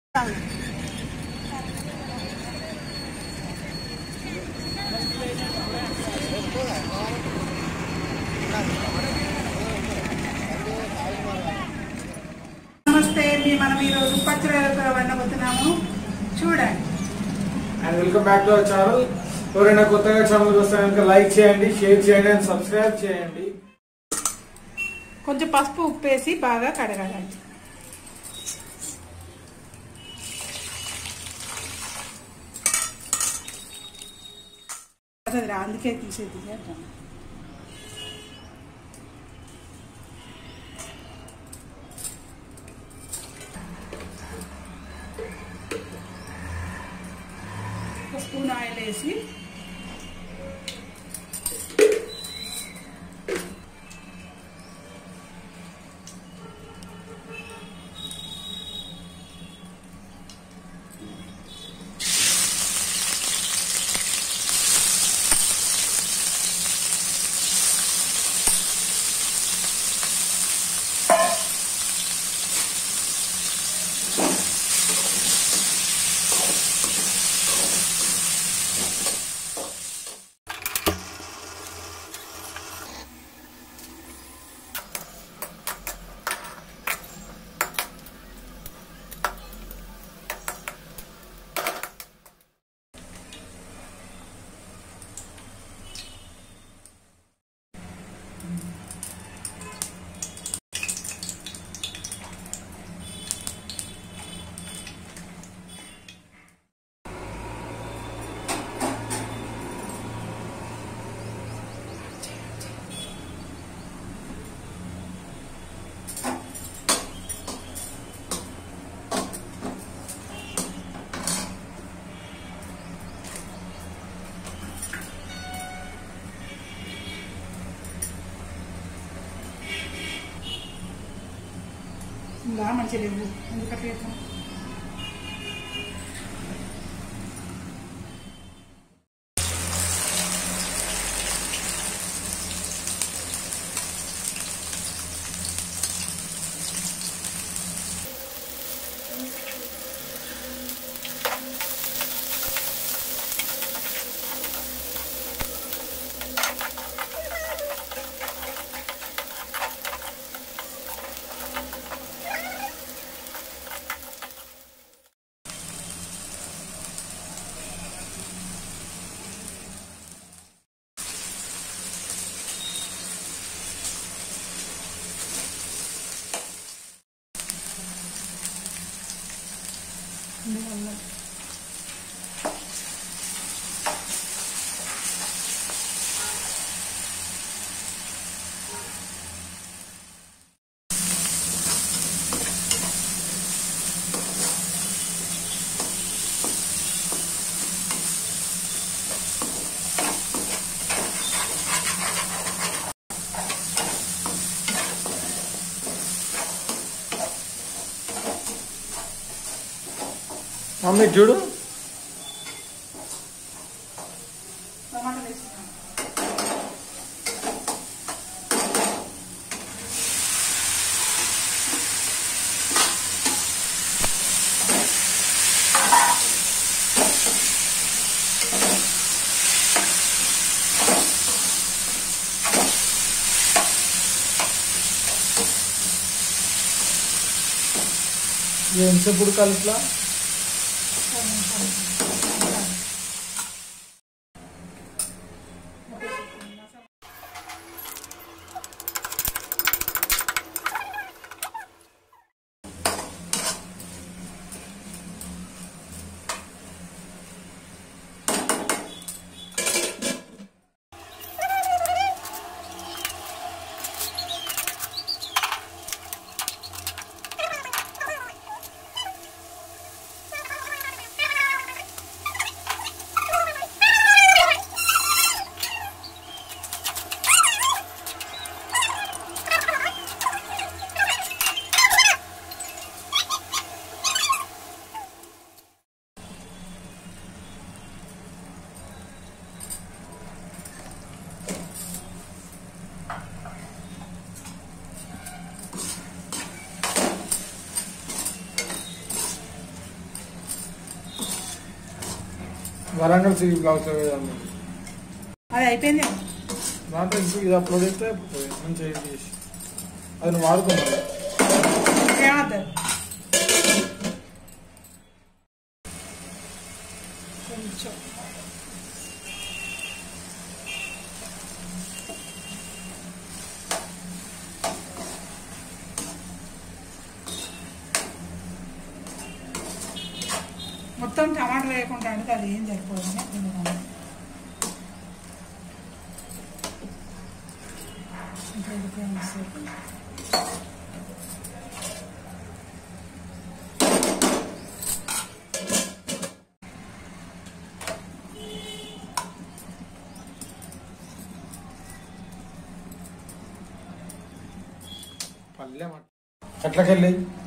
నమస్తే అండి, మనం ఈరోజు పచ్చడితో వండబోతున్నాము. చూడండి. And welcome back to our channel. ఎవరైనా కొత్తగా ఛానల్ చూస్తే కనుక లైక్ చేయండి, షేర్ చేయండి అండ్ సబ్స్క్రైబ్ చేయండి. కొంచెం పసుపు ఉప్పు వేసి బాగా కడగాలండి. అందుకే తీసేది. స్పూన్ ఆయిల్ వేసి మంచిగా లేవు ఎందుకంటే మమ్మీ చూడు ఎంతసేపు కలిపలా వరంగల్ సిటీ బ్లాగ్స్ లో అది అయిపోయింది. దాంట్లో ఇంటికి ఇది అప్లోడ్ చేస్తే మంచిగా ఎడిట్ చేసి అది నువ్వు వాడుకున్నావు ఏమవుతుంది కొంచెం మొత్తం టమాటా వేయకుండా అంటే అది ఏం సరిపోదని పల్లె ఎట్లకెళ్ళి